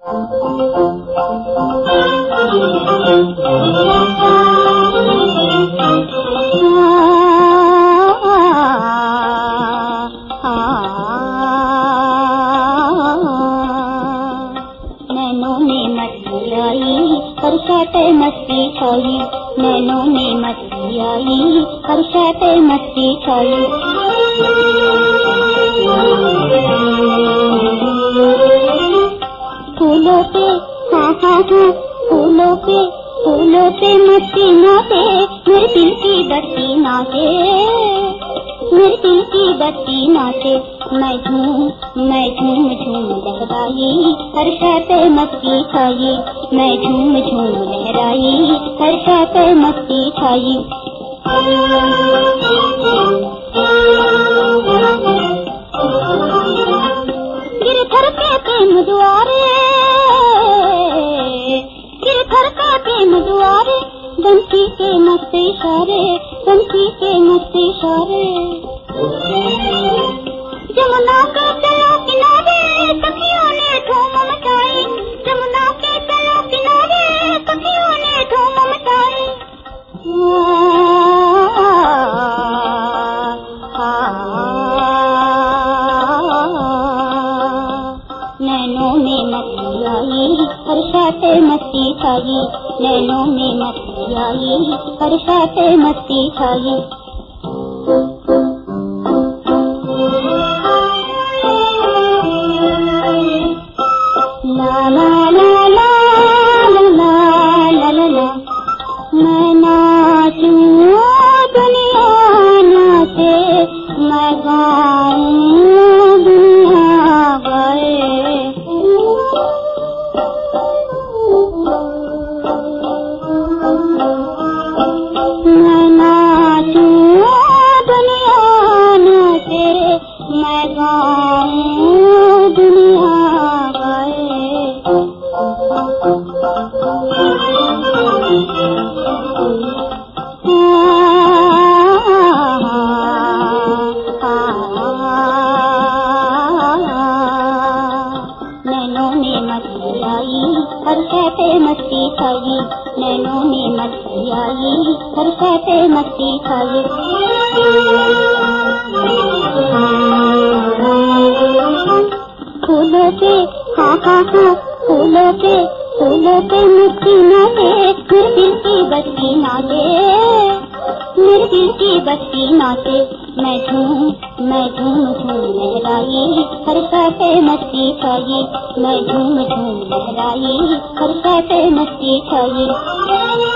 नैनों में मस्ती आई हर शाते मस्ती छाई, नैनों में मस्ती आई हर शाते मस्ती छाई। फूलों पे हाँ हाँ हाँ फूलों पे मस्ती नाचे, मेरे दिल की बत्ती नाचे, मेरे दिल की बत्ती नाचे। मैं झूम झूम लहराई हर शाते मस्ती छाई, मैं झूम झूम लहराई हर शाते मस्ती छाई। गिरधर के प्रेम दुआरे, गिरधर के प्रेम दुआरे, बंसी के मस्त इशारे, बंसी के मस्त इशारे। जमुना के तलों किनारे सखियों ने धूम मचाई, जमुना के तलों किनारे सखियों ने धूम मचाई। नैनों में मस्ती आई हर शाते मस्ती छाई, नैनों में मस्ती आई हर शाते मस्ती छाई। ला ला ला ला ला ला ला ला, मैं नाचूं दुनिया नाचे, मैं गाऊं दुनिया गाए। मैं नाचूं दुनिया नाचे, मैं गाऊं दुनिया गाए। नैनों में मस्ती आई हर शाते मस्ती छाई, नैनों में मस्ती आई हर शाते मस्ती छाई। फूलों पे हाँ हाँ हाँ फूलों पे मस्ती नाचे, मेरे दिल की बत्ती नाचे, मेरे दिल की बत्ती नाचे। मैं झूम झूम लहराई हर शाते मस्ती छाई, मैं झूम झूम लहराई हर शाते मस्ती छाई।